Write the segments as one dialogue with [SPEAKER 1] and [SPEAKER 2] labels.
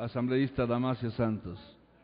[SPEAKER 1] asambleísta Damasia Santos.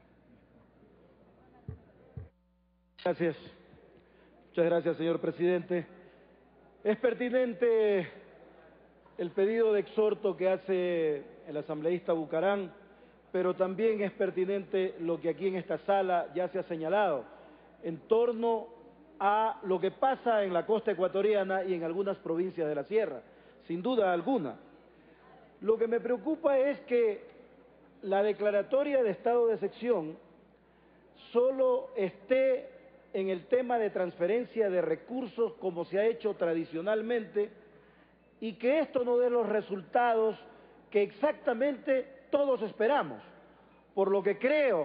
[SPEAKER 2] Gracias. Muchas gracias, señor presidente. Es pertinente el pedido de exhorto que hace el asambleísta Bucarán, pero también es pertinente lo que aquí en esta sala ya se ha señalado en torno a lo que pasa en la costa ecuatoriana y en algunas provincias de la sierra, sin duda alguna. Lo que me preocupa es que la declaratoria de estado de excepción solo esté en el tema de transferencia de recursos como se ha hecho tradicionalmente y que esto no dé los resultados que exactamente todos esperamos, por lo que creo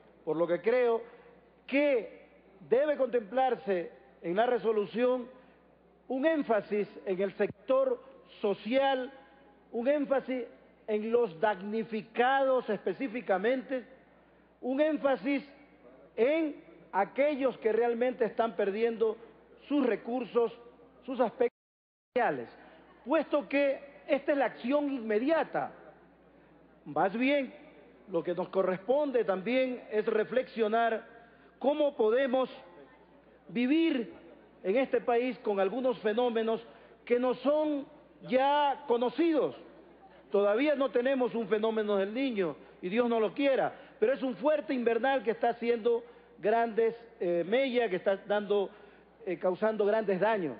[SPEAKER 2] que debe contemplarse en la resolución un énfasis en el sector social, un énfasis en los damnificados específicamente, un énfasis en aquellos que realmente están perdiendo sus recursos, sus aspectos sociales, puesto que esta es la acción inmediata. Más bien, lo que nos corresponde también es reflexionar cómo podemos vivir en este país con algunos fenómenos que no son ya conocidos. Todavía no tenemos un fenómeno del Niño, y Dios no lo quiera, pero es un fuerte invernal que está haciendo grandes mellas, que está causando grandes daños.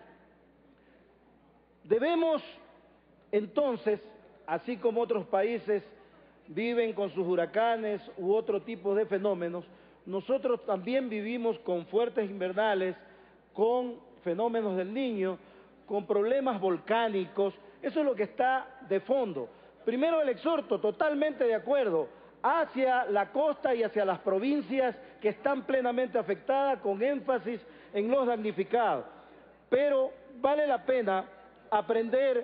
[SPEAKER 2] Debemos, entonces, así como otros países viven con sus huracanes u otro tipo de fenómenos, nosotros también vivimos con fuertes invernales, con fenómenos del Niño, con problemas volcánicos. Eso es lo que está de fondo. Primero, el exhorto, totalmente de acuerdo, hacia la costa y hacia las provincias que están plenamente afectadas, con énfasis en los damnificados. Pero vale la pena aprender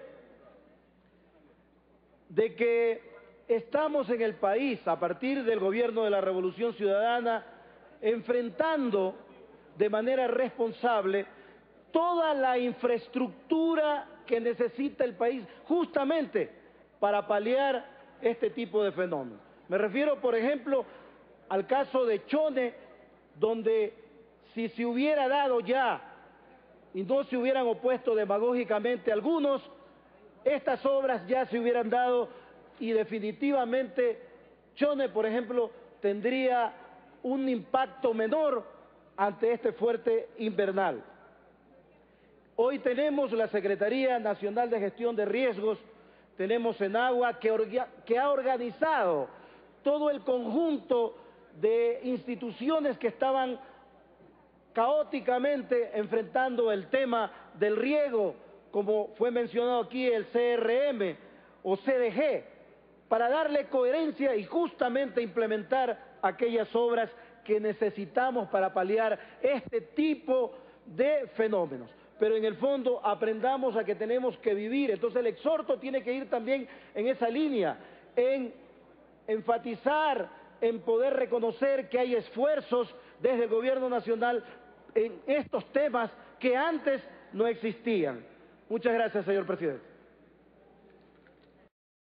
[SPEAKER 2] de que estamos en el país, a partir del gobierno de la Revolución Ciudadana, enfrentando de manera responsable toda la infraestructura que necesita el país justamente para paliar este tipo de fenómenos. Me refiero, por ejemplo, al caso de Chone, donde si se hubiera dado ya y no se hubieran opuesto demagógicamente algunos, estas obras ya se hubieran dado y definitivamente Chone, por ejemplo, tendría un impacto menor ante este fuerte invernal. Hoy tenemos la Secretaría Nacional de Gestión de Riesgos, tenemos ENAGUA que ha organizado todo el conjunto de instituciones que estaban caóticamente enfrentando el tema del riego, como fue mencionado aquí el CRM o CDG, para darle coherencia y justamente implementar aquellas obras que necesitamos para paliar este tipo de fenómenos. Pero en el fondo aprendamos a que tenemos que vivir. Entonces el exhorto tiene que ir también en esa línea, en enfatizar, en poder reconocer que hay esfuerzos desde el gobierno nacional en estos temas que antes no existían. Muchas gracias, señor presidente.